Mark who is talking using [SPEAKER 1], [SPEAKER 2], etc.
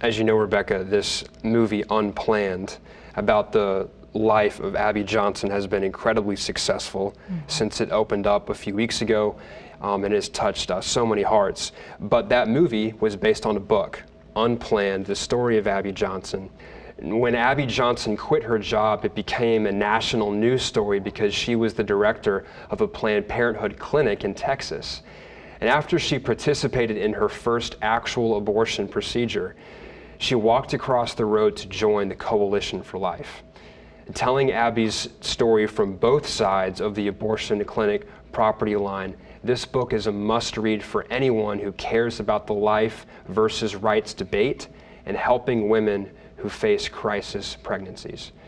[SPEAKER 1] As you know, Rebecca, this movie Unplanned about the life of Abby Johnson has been incredibly successful since it opened up a few weeks ago, and has touched so many hearts. But that movie was based on a book, Unplanned, the story of Abby Johnson. When Abby Johnson quit her job, it became a national news story because she was the director of a Planned Parenthood clinic in Texas. And after she participated in her first actual abortion procedure, she walked across the road to join the Coalition for Life. Telling Abby's story from both sides of the abortion clinic property line, this book is a must-read for anyone who cares about the life versus rights debate and helping women who face crisis pregnancies.